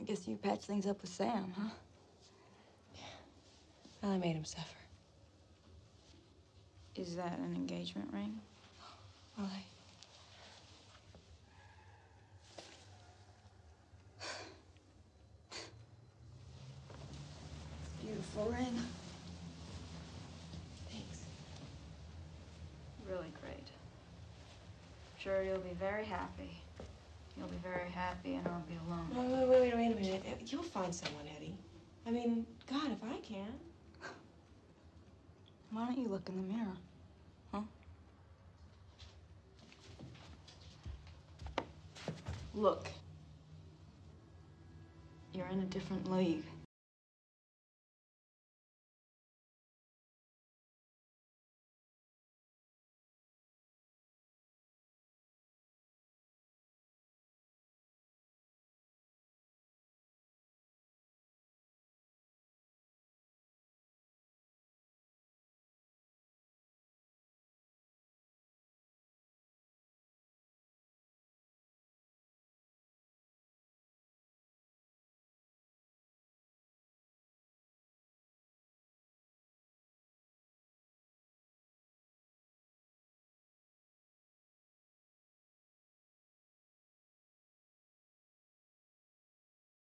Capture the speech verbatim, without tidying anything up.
guess you patched things up with Sam, huh? Yeah. Well, I made him suffer. Is that an engagement ring? Well, I... Beautiful ring. Thanks. Really great. I'm sure you'll be very happy. You'll be very happy and I'll be alone. Wait, wait, wait, wait a minute. You'll find someone, Eddie. I mean, God, if I can. Why don't you look in the mirror, huh? Look. You're in a different league.